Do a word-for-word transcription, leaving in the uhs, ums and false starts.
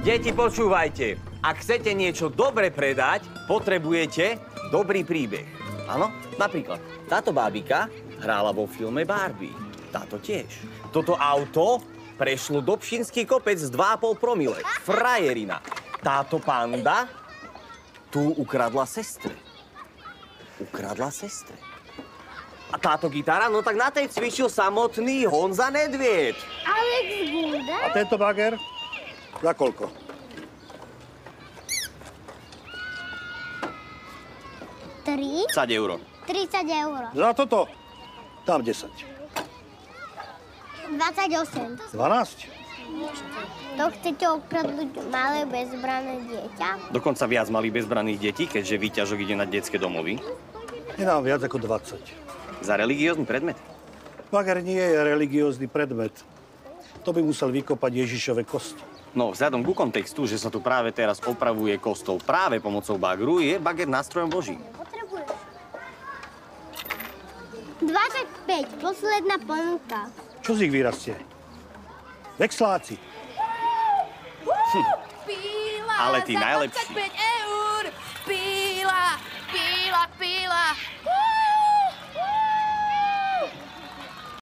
Deti, počúvajte. Ak chcete niečo dobre predať, potrebujete dobrý príbeh. Áno? Napríklad, táto bábika hrála vo filme Barbie. Táto tiež. Toto auto prešlo do Pšinský kopec z dva a pol promile. Frajerina. Táto panda tu ukradla sestre. Ukradla sestre. A táto gitara, no tak na tej cvičil samotný Honza Nedvied. Alex Gulda? A tento bager? Za koľko? Tri? tridsať eur. tridsať eur. Za toto? Dám desať. dvadsaťosem. dvanásť? To chcete okradnúť malé bezbranné dieťa? Dokonca viac malých bezbranných detí, keďže výťažok ide na detské domovy. Nedám viac ako dvadsať. Za religiózny predmet. Bager nie je religiózny predmet. To by musel vykopať Ježišove kosti. No, vzhľadom ku kontextu, že sa tu práve teraz opravuje kostol práve pomocou bagru, je bager nástrojom Božím. Potrebuješ. dvadsaťpäť, posledná ponuka. Čo z ich vyrastie? Vexláci. Ale tí najlepší.